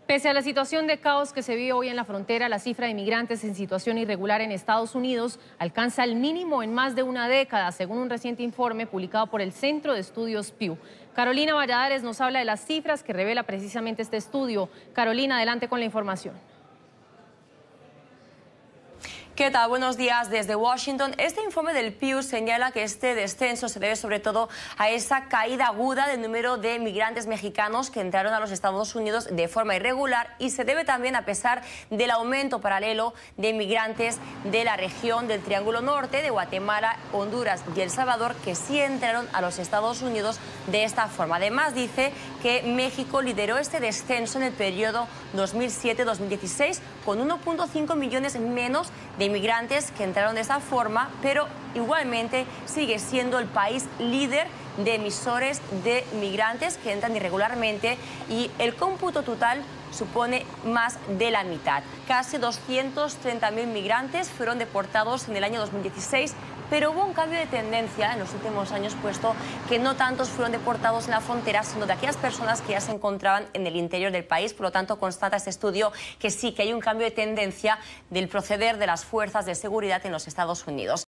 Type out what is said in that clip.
Pese a la situación de caos que se vive hoy en la frontera, la cifra de inmigrantes en situación irregular en Estados Unidos alcanza el mínimo en más de una década, según un reciente informe publicado por el Centro de Estudios Pew. Carolina Valladares nos habla de las cifras que revela precisamente este estudio. Carolina, adelante con la información. ¿Qué tal? Buenos días desde Washington. Este informe del Pew señala que este descenso se debe sobre todo a esa caída aguda del número de migrantes mexicanos que entraron a los Estados Unidos de forma irregular y se debe también a pesar del aumento paralelo de migrantes de la región del Triángulo Norte, de Guatemala, Honduras y El Salvador, que sí entraron a los Estados Unidos de esta forma. Además, dice que México lideró este descenso en el periodo 2007-2016 con 1.5 millones menos de inmigrantes que entraron de esa forma, pero igualmente sigue siendo el país líder de emisores de migrantes que entran irregularmente y el cómputo total supone más de la mitad. Casi 230.000 migrantes fueron deportados en el año 2016, pero hubo un cambio de tendencia en los últimos años, puesto que no tantos fueron deportados en la frontera, sino de aquellas personas que ya se encontraban en el interior del país. Por lo tanto, constata este estudio que sí, que hay un cambio de tendencia del proceder de las fuerzas de seguridad en los Estados Unidos.